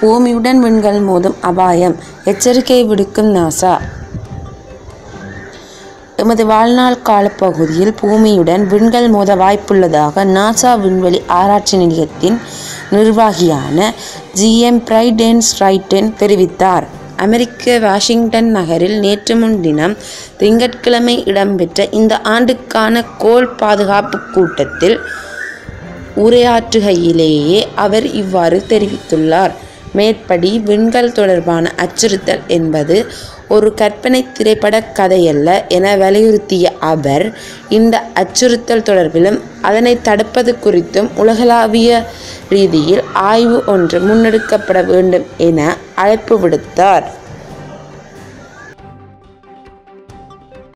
பூமியுடன் விண்கல் மோதும் அபாயம், எச்சரிக்கை விடுக்கும் நாசா. எமது வாழ்நாள் காலப்பகுதியில் பூமியுடன் விண்கல் மோத வாய்ப்புள்ளதாக நாசா விண்வெளி ஆராய்ச்சி நிலையத்தின் நிர்வாகியான GM பிரைடென்ஸ் ரைட்டன் தெரிவித்தார். அமெரிக்க வாஷிங்டன் நகரில் நேற்று முன்தினம் திங்கட்கிழமை இடம்பெற்ற இந்த ஆண்டுக்கான கோள் பாதுகாப்பு கூட்டத்தில் உரையாற்றுகையிலேயே அவர் இவ்வாறு தெரிவித்துள்ளார். மேற்படி விண்கல் தொடர்பான அச்சுறுத்தல் என்பது ஒரு கற்பனை திரைப்பட கதையல்ல என வலியுறுத்திய அவர், இந்த அச்சுறுத்தல் தொடர்பிலும் அதனை தடுப்பது குறித்தும் உலகளாவிய ரீதியில் ஆய்வு ஒன்று முன்னெடுக்கப்பட வேண்டும் என அழைப்பு விடுத்தார்.